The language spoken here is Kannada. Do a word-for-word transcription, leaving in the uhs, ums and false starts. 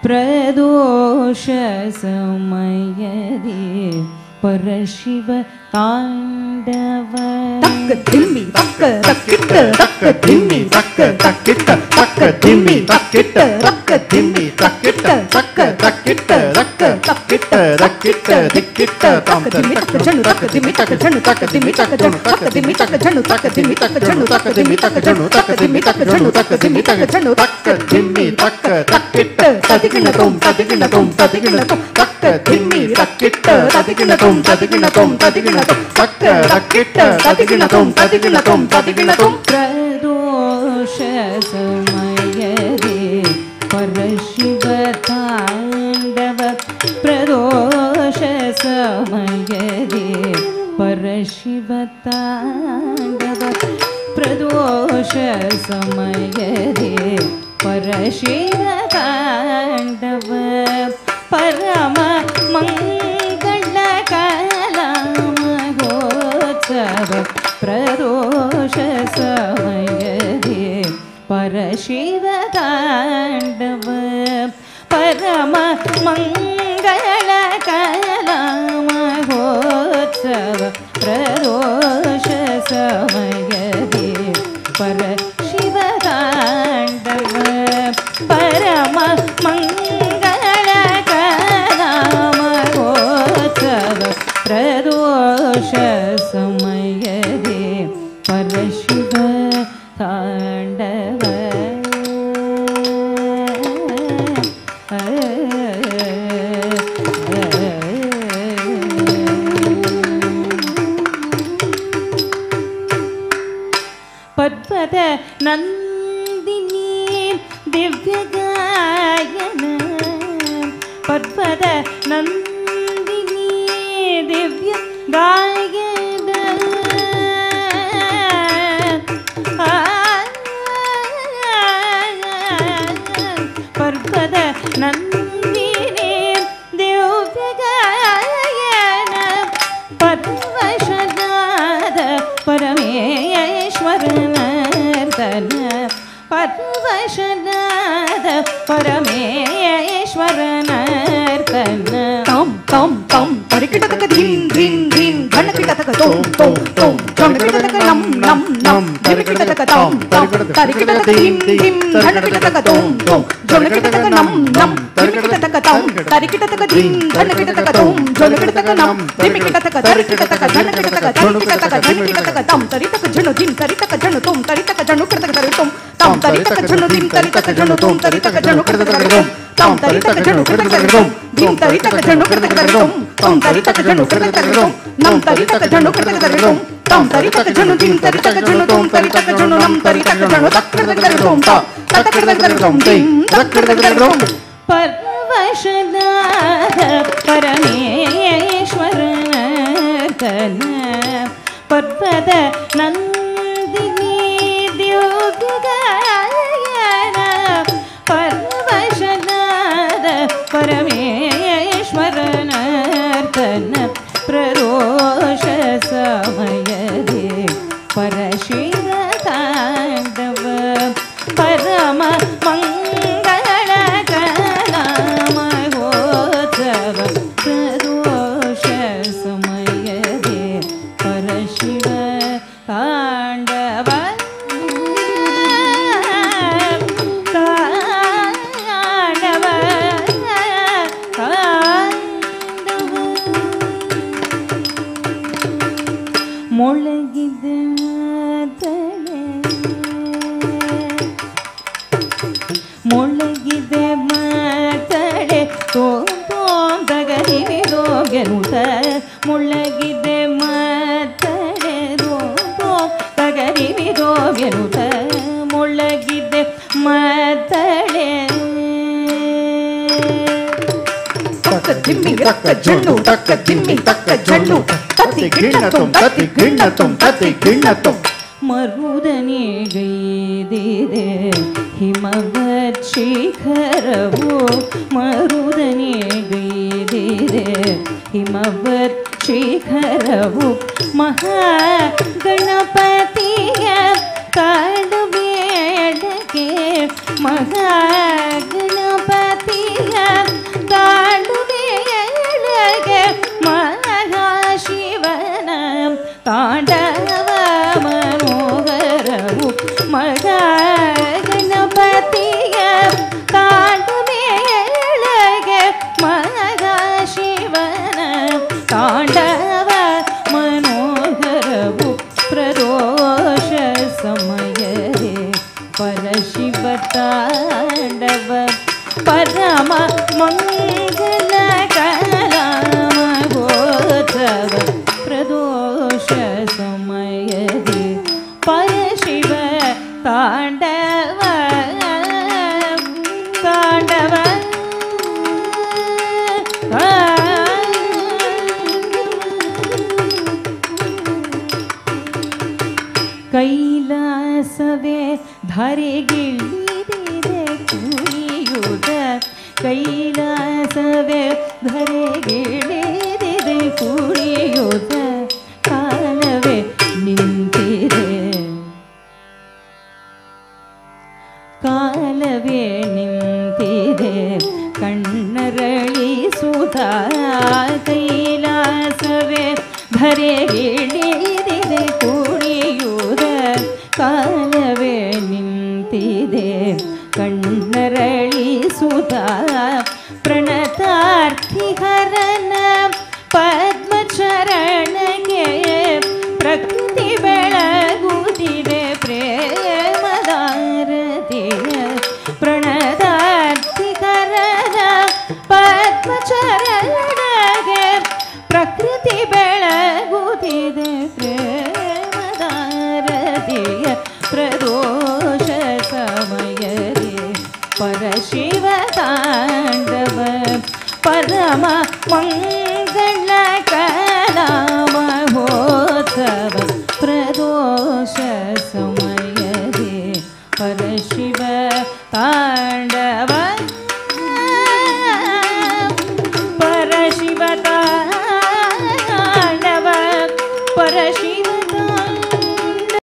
प्रदोष समयदे परशिव तांडव तक दिम्मी तक तकिट तक दिम्मी तक तकिट तक दिम्मी तकिट तक दिम्मी तकिट तक तकिट तक तकिट तकिट दिकिट तक दिम्मी तक जनु तक दिम्मी तक जनु तक दिम्मी तक जनु तक दिम्मी तक जनु तक दिम्मी तक जनु तक दिम्मी तक जनु तक दिम्मी तक जनु तक दिम्मी तक जनु तक दिम्मी तक तकिट तदिगिन तुम तदिगिन तुम तदिगिन तुम तक दिम्मी तकिट तदिगिन तुम तदिगिन तुम तदिगिन तुम तक तकिट तदिगिन तुम तदिगिन तुम तदिगिन तुम प्रदोष समयदे परशिव तांडव प्रदोष समयदे परशिव तांडव प्रदोष समयदे परशिव तांडव परम मंगलकला महोत्सव प्रदोष समयदे परशिव तांडव परम मंगलकला महोत्सव प्रदोष समयदे परशिव तांडव परम मंगलकला महोत्सव प्रदोष समयदे परशिव तांडव पद्मद नंदिनी दिव्य गायन पद्मद नंदिनी दिव्य गायन पद्मद नंदिनी दिव्य गायन पद्मशनाद परमेश्वर नर्तन पद्मशनाद परमेश्वर नर्तन तम तम तम तरिकिटतक धीं धीं धीं घनकिटतक तोम तोम तोम घनकिटतक नम नम नम तरिकिटतक तम तम तरिकिटतक धीं धीं घनकिटतक तोम तोम घनकिटतक नम नम तरिकिटतक तम तरिकिटतक धीं घनकिटतक तोम घनकिटतक नम तरिकिटतक तरिकिटतक घनकिटतक तरिकिटतक घनकिटतक तम तरितक झनु धीं तरितक झनु तोम तरितक झनु किटतक तरितोम तम तरितक झनु धीं तरितक झनु तोम तरितक झनु किटतक तरितोम तम तरितक झनु किटतक तरितोम धीं तरितक झनु किटतक तरितोम तम तरितक झनु किटतक तरितोम नम तरितक झनु किटतक तरितोम तम तरितक झनु धीं तरितक झनु तोम तरितक झनु नम तरितक झनु तक किटतक तरितोम ता तक किटतक तरितोम धीं तक किटतक तरितोम परवशनाद परमेश्वर नर्तन पद्मद नंदिनी दिव्य गायन परवशनाद परमेश्वर नर्तन प्रदोष समयदे परशिव तांडव परम मंगलकला महोत्सव प्रदोष समयदे परशिव तांडव तांडव तांडव ಮೊಳಗಿದ ಮಾತಳೆ ಮೊಳಗಿದ ಮಾತಳೆ ತೋಂದಗರಿರೋ ಗೆನುತ ಮೊಳಗಿದ ಮಾತಳೆ ತೋಂದಗರಿರೋ ಗೆನುತ ಮೊಳಗಿದ ಮಾತಳೆ तक दिम्मी तक झनु तक दिम्मी तक झनु तति गिण्णतुम तति गिण्णतुम तति गिण्णतुम मरुदने गैदिदे हिमवत् शिखरवो मरुदने गैदिदे हिमवत् शिखरवो महागणपतिय कालुवेळगे महागणपतिय ಶಿವ ತಾಂಡವ ಪರಮ ಮಂಗಲ ಕಲಾ ಮಹೋತ್ಸವ ಪ್ರದೋಷ ಸಮಯದಿ ಪರಶಿವ ತಾಂಡವ ತಾಂಡವ ಕೈಲಾಸವೇ ಧರೆಗಿಳಿದಿದೆ ಕುಣಿಯುತ್ತ ಕೈಲಾಸವೇ ಧರೆಗಿಳಿದಿದೆ ಕುಣಿಯುತ್ತ ಕಾಲವೇ ನಿಂತಿದೆ ಕಾಲವೇ ನಿಂತಿದೆ ಕಣ್ಣರಳಿಸುತ್ತ ಕೈಲಾಸವೇ ಧರೆಗಿಳಿದಿದೆ ಕುಣಿಯುತ್ತ ಕಾಲವೇ ನಿಂತಿದೆ ಕಣ್ಣರಳಿಸುತ್ತ ಪ್ರಣತಾರ್ಥಿಹರನ ಪದ್ಮಚರಣಗೆ ಪ್ರಕೃತಿ ಬೆಳಗುತ್ತಿದೆ ಪ್ರೇಮದಾರತಿಯ ಪ್ರಣತಾರ್ಥಿಹರನ ಪದ್ಮಚರಣಗೆ ಪ್ರಕೃತಿ ಬೆಳಗುತ್ತಿದೆ ಪ್ರೇಮದಾರತಿಯ ಪ್ರದೋಷ ಸಮಯದಿ ಪರಶಿವ ತಾಂಡವ ಪರಮ ಮಂಗಳ ಕಲಾ ಮಹೋತ್ಸವ ಪ್ರದೋಷ ಸಮಯದಿ ಪರಶಿವ ತಾಂಡವ